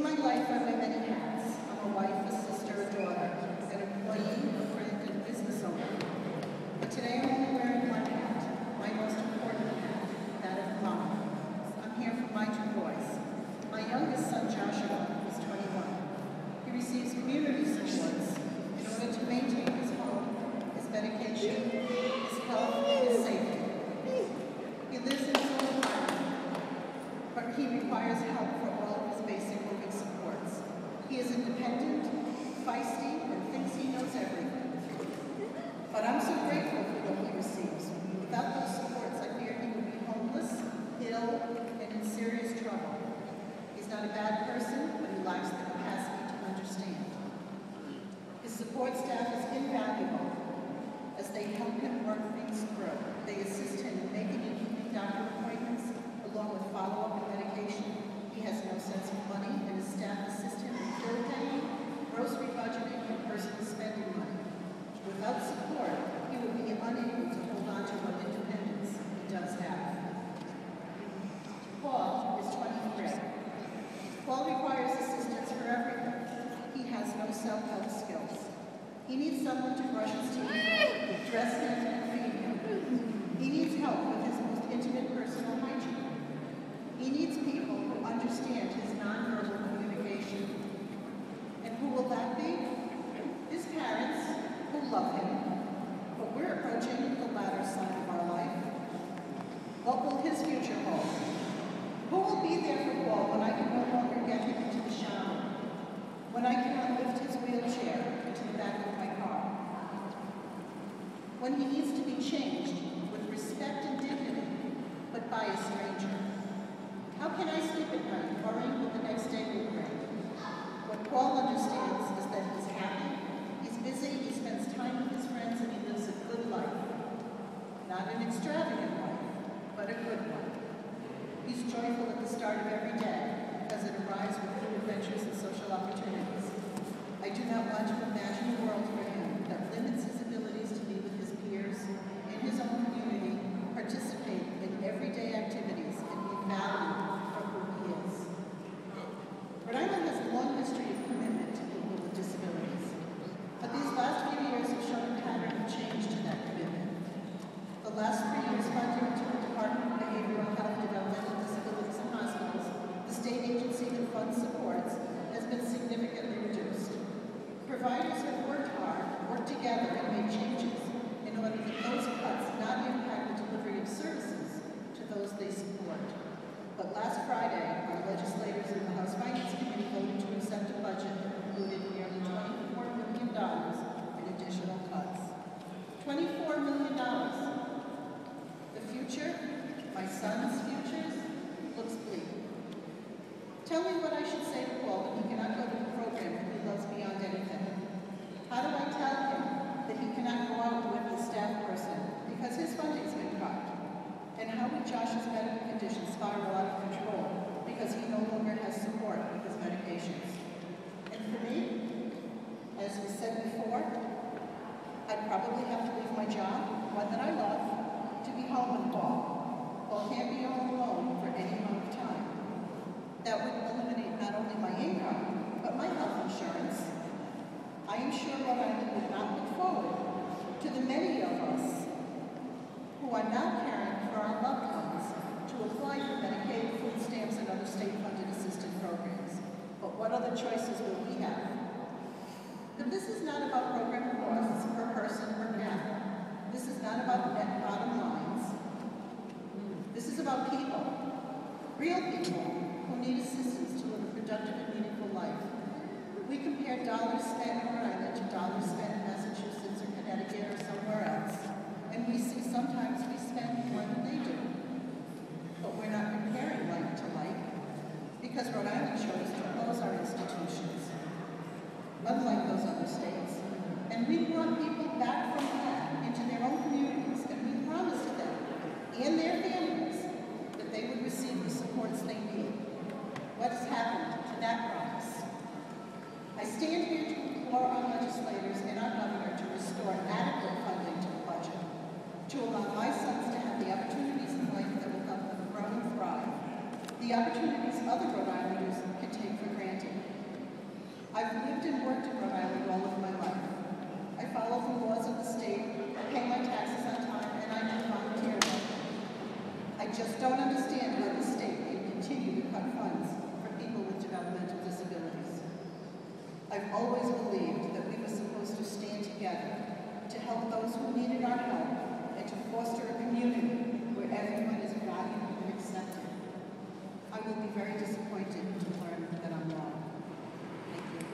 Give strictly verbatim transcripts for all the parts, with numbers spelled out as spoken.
In my life, I wear many hats. I'm a wife, a sister, a daughter, an employee, a friend, and a business owner. But today I'm only wearing one hat, my most important hat, that of mom. I'm here for my two boys. My youngest son, Joshua, is twenty-one. He receives community supports in order to maintain his home, his medication, his health, and his safety. He lives in his own apartment, but he requires help for all of his basic living supports. He is independent, feisty, and thinks he knows everything. But I'm so grateful for what he receives. Without those supports, I fear he would be homeless, ill, and in serious trouble. He's not a bad person, but he lacks the capacity to understand. His support staff is invaluable as they help him work things through. They assist him in making and keeping doctor appointments, along with follow-up and medication. He has no sense of money, and his staff assist him in bill paying, grocery budgeting, and personal spending money. Without support, he would be unable to hold on to what independence he does have. Paul is twenty-three. Paul requires assistance for everything. He has no self-help skills. He needs someone to brush his teeth, dress him, and feed him. He needs help with his most intimate personal hygiene. He needs people who understand his nonverbal communication. And who will that be? His parents, who love him, but we're approaching the latter side of our life. What will his future hold? Who will be there for Paul when I can no longer get him into the shower? When I cannot lift his wheelchair into the back of my car? When he needs to be changed with respect and dignity, but by a stranger? How can I sleep at night worrying what the next day will bring? What Paul understands is that he's happy, he's busy, he spends time with his friends, and he lives a good life. Not an extravagant life, but a good one. He's joyful at the start of every day because it arrives with new adventures and social opportunities. I do not want to imagine a world for him that limits his abilities to be with his peers, in his own community, participate in everyday activities, and be valued for who he is. Rhode Island has a long history of commitment to people with disabilities, but these last few years have shown a pattern of change to that commitment. The last three years funding to the Department of Behavioral Health, Developmental Disabilities and Hospitals, the state agency that funds supports, has been significantly reduced. Providers have worked hard, worked together, and made changes in order that those cuts not impact the delivery of services to those they support. But last Friday, our legislators in the House Finance Committee voted to accept a budget that included nearly twenty-four million dollars in additional cuts. twenty-four million dollars. The future, my son's futures, looks bleak. Tell me what I should say to Paul when he cannot go to the program that he loves beyond anything. How do I tell him that he cannot go out with the staff person because his funding's been cut? And how would Josh's medical condition spiral out of control because he no longer has support with his medications? And for me, as was said before, I'd probably have to leave my job, one that I love, to be home with Paul. Paul can't be home alone for any amount of time. That would eliminate not only my income, but my health insurance. I am sure Rhode Island would not look forward to the many of us who are now caring for our loved ones to apply for Medicaid, food stamps, and other state-funded assistance programs. But what other choices will we have? But this is not about program costs per person per capita. This is not about net bottom lines. This is about people, real people who need assistance to live a productive and meaningful life. We compare dollars spent in Rhode Island to dollars spent in Massachusetts or Connecticut or somewhere else, and we see sometimes we spend more than they do. But we're not comparing like to like, because Rhode Island chose to close our institutions, unlike those other states. And we brought people back from that into their own communities, and we promised them and their families that they would receive the supports they need. What has happened to that promise? I stand here to implore our legislators and our governor to restore adequate funding to the budget, to allow my sons to have the opportunities in life that will help them grow and thrive, the opportunities other Rhode Islanders can take for granted. lived and worked in Rhode Island all of my life. I follow the laws of the state, I pay my taxes on time, and I do volunteer work. I just don't understand why the state can continue to cut funds for people with developmental disabilities. I've always believed that we were supposed to stand together to help those who needed our help and to foster a community where everyone is valued and accepted. I will be very disappointed to learn that I'm wrong. Thank you.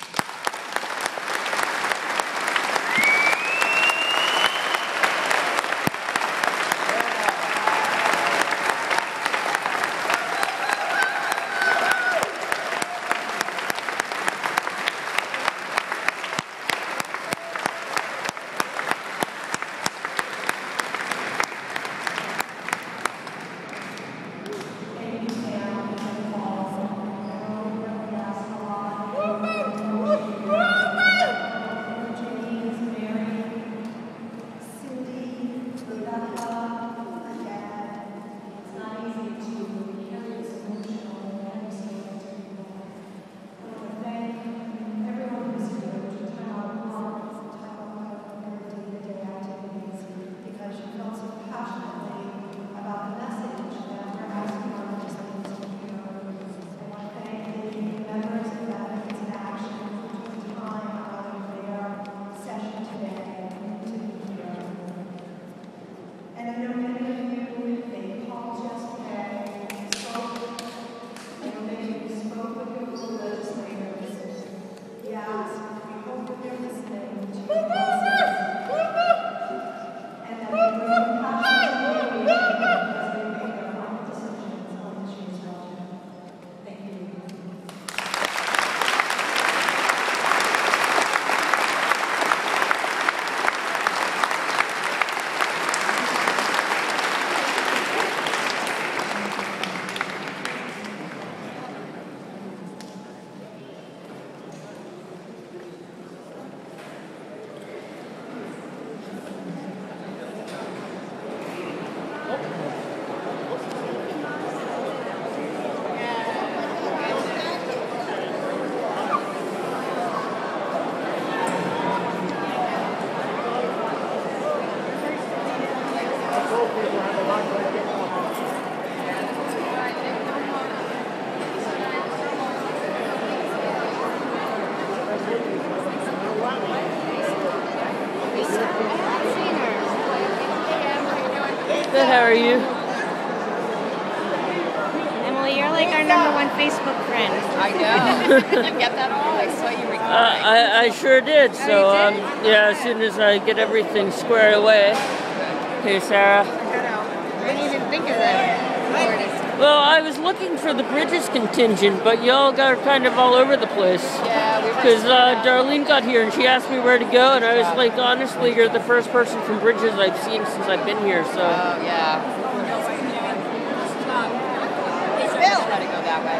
Good, how are you? Emily, you're like our number one Facebook friend. I know. Did you get that all? I saw you recording. Uh, I, I sure did. So, um, yeah, as soon as I get everything squared away. Hey, Sarah. I didn't even think of that. Well, I was looking for the Bridges contingent, but y'all got kind of all over the place. Yeah, we were. Because uh, Darlene got here and she asked me where to go, and I was like, honestly, you're the first person from Bridges I've seen since I've been here. So. Oh yeah. Hey, Bill. Try to go that way.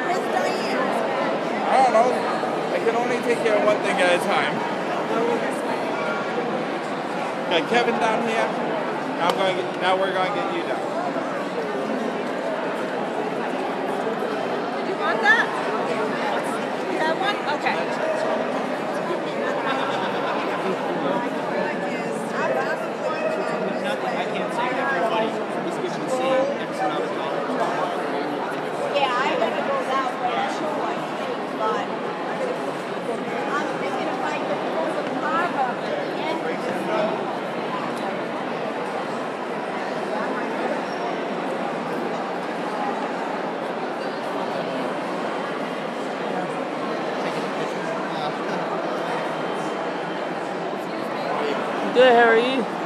I don't know. I can only take care of one thing at a time. Got Kevin down here. Now I'm going. To get, now we're going to get you down. Want that? You have one? Okay. I can't say everybody is given the same X amount of dollars. Yeah, I gotta go that way too, I think, but I'm thinking if I could pull the car up at the end. Good, how are you?